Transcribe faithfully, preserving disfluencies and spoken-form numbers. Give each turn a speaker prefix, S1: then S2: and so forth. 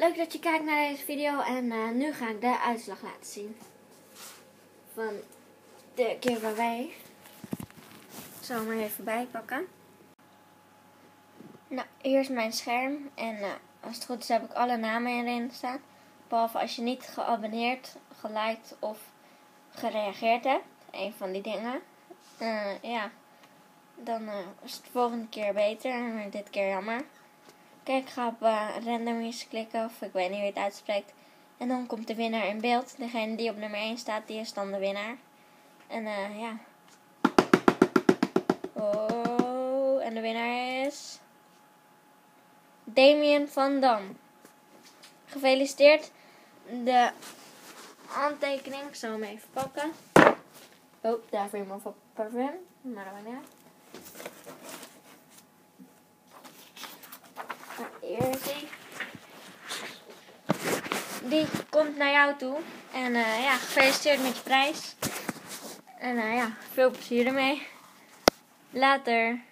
S1: Leuk dat je kijkt naar deze video en uh, nu ga ik de uitslag laten zien van de giveaway. Ik zal hem er even bij pakken. Nou, hier is mijn scherm en uh, als het goed is heb ik alle namen erin staan. Behalve als je niet geabonneerd, geliked of gereageerd hebt. Een van die dingen. Uh, ja, dan uh, is het de volgende keer beter, maar dit keer jammer. Kijk, ik ga op uh, randomies klikken, of ik weet niet hoe je het uitspreekt. En dan komt de winnaar in beeld. Degene die op nummer één staat, die is dan de winnaar. En uh, ja. Oh, en de winnaar is Damien van Dam. Gefeliciteerd. De handtekening, ik zal hem even pakken. Oh, daar heeft iemand van parfum. Maar dat maakt niet uit. Hier is hij. Die komt naar jou toe. En uh, ja, gefeliciteerd met je prijs. En uh, ja, veel plezier ermee. Later.